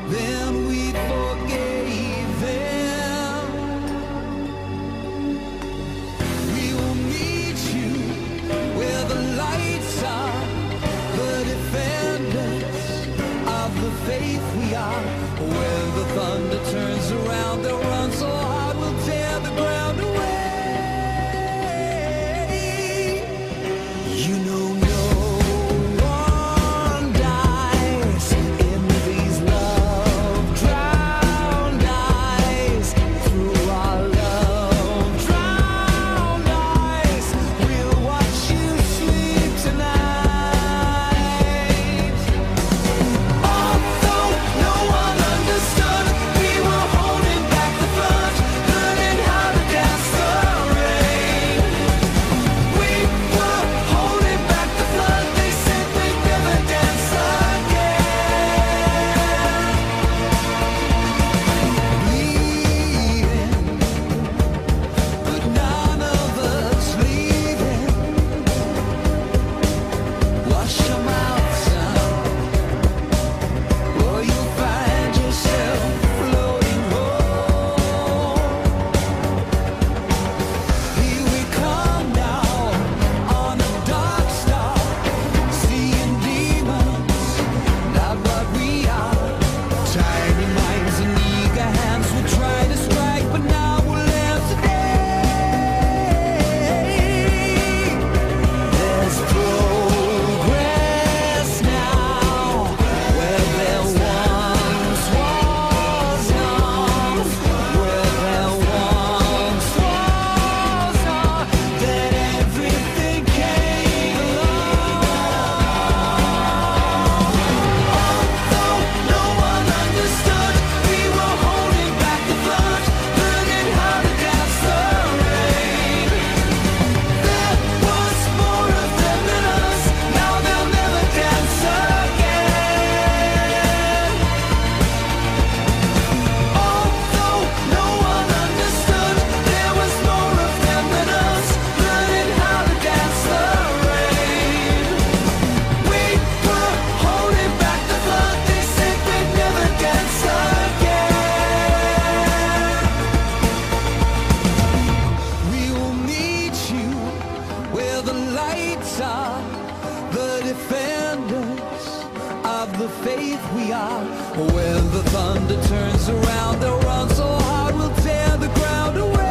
then we forgave them. We will meet you where the lights are, the defenders of the faith we are. When the thunder turns around, they'll run so hard we'll tear the ground away. You know no one dies in these love-drowned eyes. Through our love-drowned eyes, we'll watch you sleep tonight. Although no one understood, we were holding back the flood, learning how to dance the rain. We were holding back the flood, they said we'd never dance again. Bleeding, but none of us leaving. Wash your mouths out, or you'll find yourself floating home. Here we come now on a dark star, seeing demons, not what we are. Tiny minds and eager hands will try to strike, but now we'll live today. There's progress now, where there once was none, where there once was none, that everything came along. Although no one understood, we were holding back the flood, learning how to dance the rain. There was more of them than us, now they'll never dance again. Although no one understood, there was more of them than us, learning how to dance the rain. We were holding back the flood, they said we'd never dance again. We will meet you where the lights are, the defenders of the faith we are. When the thunder turns around, they'll run so hard we'll tear the ground away.